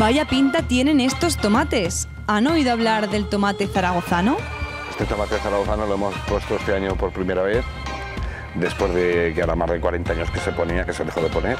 Vaya pinta tienen estos tomates. ¿Han oído hablar del tomate zaragozano? Este tomate zaragozano lo hemos puesto este año por primera vez, después de que ahora más de 40 años que se ponía, que se dejó de poner.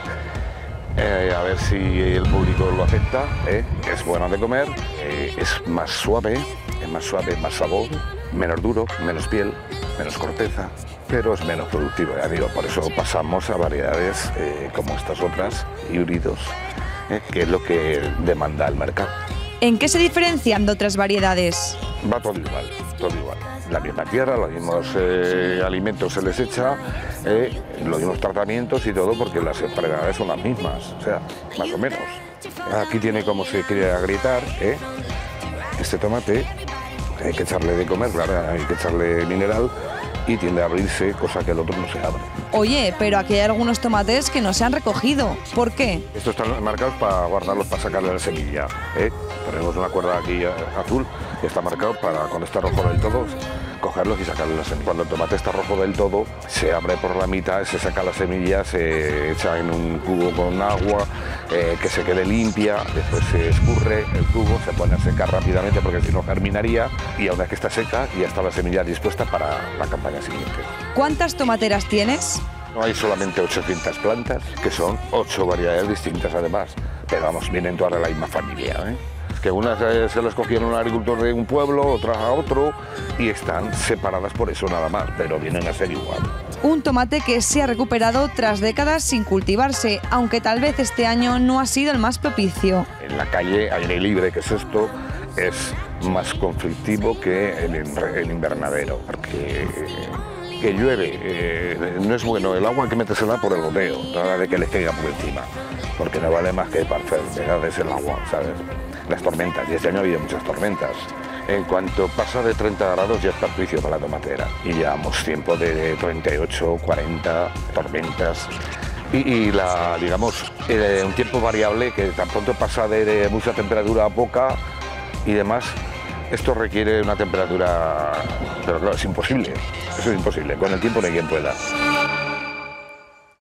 A ver si el público lo acepta. Es bueno de comer, es más suave, más sabor, menos duro, menos piel, menos corteza, pero es menos productivo, ya digo. Por eso pasamos a variedades como estas otras, híbridos, que es lo que demanda el mercado. ¿En qué se diferencian de otras variedades? Va todo igual, todo igual. La misma tierra, los mismos alimentos se les echa, los mismos tratamientos y todo, porque las variedades son las mismas, o sea, más o menos. Aquí tiene como se quiere agrietar, este tomate, hay que echarle de comer, claro, hay que echarle mineral y tiende a abrirse, cosa que el otro no se abre. Oye, pero aquí hay algunos tomates que no se han recogido. ¿Por qué? Estos están marcados para guardarlos, para sacarle la semilla. Ponemos una cuerda aquí azul y está marcado para, cuando está rojo del todo, cogerlos y sacarle la semilla. Cuando el tomate está rojo del todo, se abre por la mitad, se saca la semilla, se echa en un cubo con agua, que se quede limpia, después se escurre el cubo, se pone a secar rápidamente porque si no germinaría, y una vez que está seca ya está la semilla dispuesta para la campaña siguiente. ¿Cuántas tomateras tienes? No hay solamente 800 plantas, que son 8 variedades distintas además, pero vamos, vienen todas de la misma familia, que unas se las cogieron un agricultor de un pueblo, otras a otro, y están separadas por eso nada más, pero vienen a ser igual. Un tomate que se ha recuperado tras décadas sin cultivarse, aunque tal vez este año no ha sido el más propicio. En la calle, aire libre, que es esto, es más conflictivo que el invernadero, porque que llueve, no es bueno el agua, hay que metérsela por el goteo, nada de que les caiga por encima, porque no vale más que para enfermedades el agua, ¿sabes? Las tormentas, y este año ha habido muchas tormentas. En cuanto pasa de 30 grados ya es perjuicio para la tomatera, y llevamos tiempo de 38, 40 tormentas, y digamos, un tiempo variable que tan pronto pasa de mucha temperatura a poca y demás. Esto requiere una temperatura, pero claro, es imposible, eso es imposible, con el tiempo no hay quien pueda.